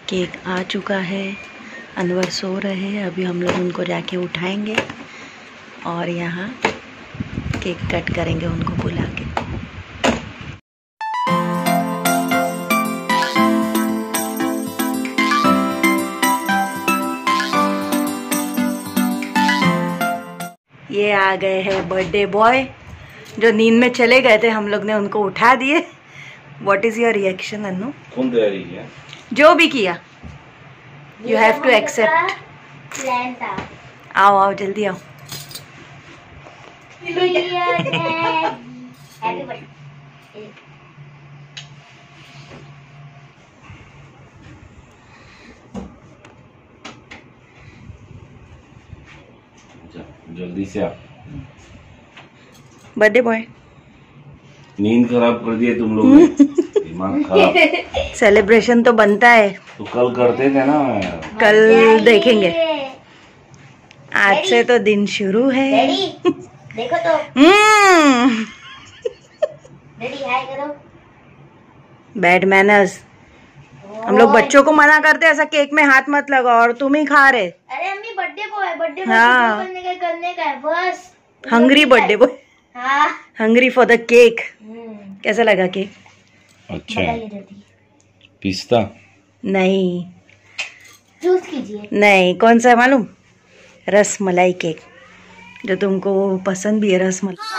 Cake आ चुका है, अनवर सो रहे हैं, अभी हम लोग उनको जाके उठाएंगे और यहाँ केक कट करेंगे उनको बुला के। ये आ गए हैं बर्थडे बॉय, जो नींद में चले गए थे, हम लोग ने उनको उठा दिए। What is your reaction Annu? कौन तैयारी किया? जो भी किया, यू हैव टू एक्सेप्ट। आओ आओ जल्दी आओ। जल्दी से आ। बर्थडे बॉय, नींद खराब कर दिए तुम लोग ने। दिमाग खराब। सेलिब्रेशन तो बनता है, तो कल करते थे ना। कल देखेंगे, आज से तो दिन शुरू है। देखो तो डैडी हाय करो। Bad manners. हम लोग बच्चों को मना करते हैं ऐसा केक में हाथ मत लगाओ, और तुम ही खा रहे। अरे अम्मी बर्थडे बॉय हाँ, करने का है बस। Hungry birthday boy. हाँ, हंग्री फॉर द केक। कैसा लगा केक? अच्छा है। पिस्ता नहीं, चूज कीजिए। नहीं, कौन सा है मालूम? रस मलाई केक, जो तुमको पसंद भी है, रस मलाई।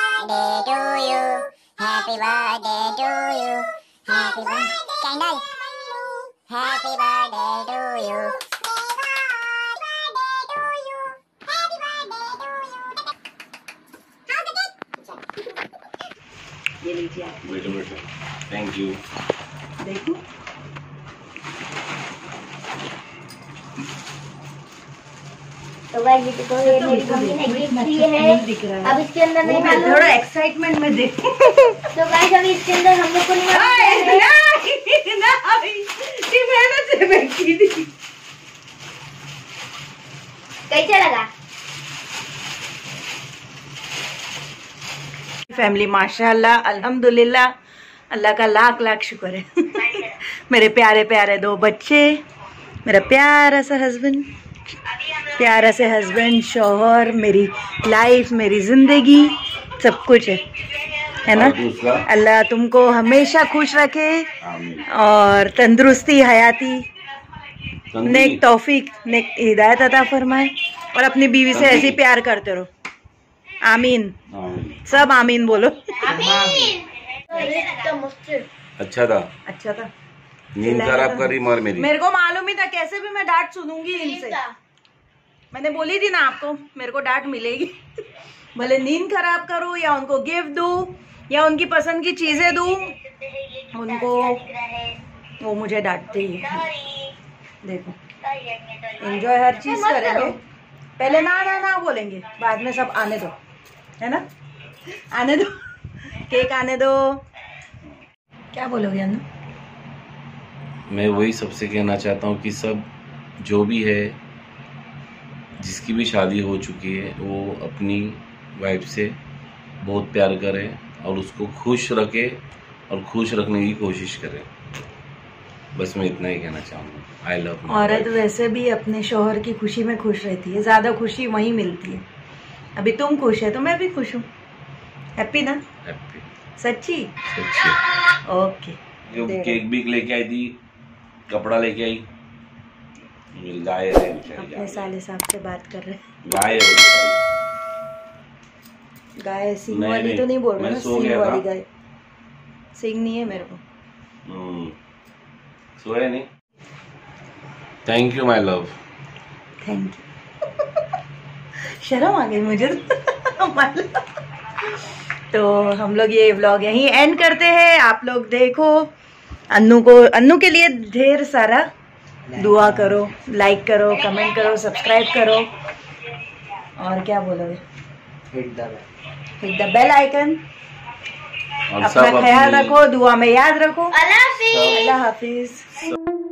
ये लीजिए आप। बेटा थैंक यू। देखो तो गाइस ये मेरी मम्मी ने गिफ्ट दी है। अब इसके अंदर नहीं मालूम, थोड़ा एक्साइटमेंट में देखो। तो गाइस अभी इसके अंदर हम लोग को नहीं मालूम से बैठी थी। कैसा लगा? फैमिली माशाल्लाह अल्हम्दुलिल्लाह, अल्लाह का लाख लाख शुक्र है। मेरे प्यारे प्यारे दो बच्चे, मेरा प्यारा सा हस्बैंड, प्यारा से हस्बैंड, शौहर, मेरी लाइफ, मेरी जिंदगी, सब कुछ है ना। अल्लाह तुमको हमेशा खुश रखे और तंदुरुस्ती, हयाती, नेक तौफीक, नेक हिदायत अता फरमाए, और अपनी बीवी से ऐसे ही प्यार करते रहो। आमीन। सब आमीन बोलो। अच्छा था, अच्छा था। नींद खराब करी मर मेरी। मेरे को मालूम ही था, कैसे भी मैं डांट सुनूंगी इनसे। मैंने बोली थी ना आपको, मेरे को डांट मिलेगी। भले नींद खराब करूं या उनको गिफ्ट दूं या उनकी पसंद की चीजें दूं, उनको वो मुझे डांटते ही है। देखो, एंजॉय हर चीज करेंगे। पहले ना ना ना बोलेंगे, बाद में सब आने दो, है ना। आने दो, केक आने दो। क्या बोलोगे अन्नू? मैं वही सबसे कहना चाहता हूँ कि सब जो भी है, जिसकी भी शादी हो चुकी है, वो अपनी वाइफ से बहुत प्यार करे और उसको खुश रखे और खुश रखने की कोशिश करे। बस मैं इतना ही कहना चाहूँगा। I love. औरत वैसे भी अपने शौहर की खुशी में खुश रहती है, ज्यादा खुशी वहीं मिलती है। अभी तुम खुश है तो मैं भी खुश हूँ। हैप्पी ना? हैप्पी। सच्ची? सच्ची। ओके। केक भी लेके आई थी, कपड़ा लेके आई। गाय है, अपने साले साहब से बात कर रहे। गाय है, गाय सिंग वाली तो नहीं बोल रहा ना? सिंग वाली गाय। सिंग नहीं है मेरे को। सोया नहीं। Thank you my love. Thank you. शर्म आ गई मुझे तो हम लोग ये व्लॉग यहीं एंड करते हैं। आप लोग देखो, अन्नू के लिए ढेर सारा दुआ करो, लाइक करो, कमेंट करो, सब्सक्राइब करो, और क्या बोलोगे? Hit the bell icon. अपना ख्याल रखो, दुआ में याद रखो। अल्लाह हाफिज। अल्लाह हाफिज।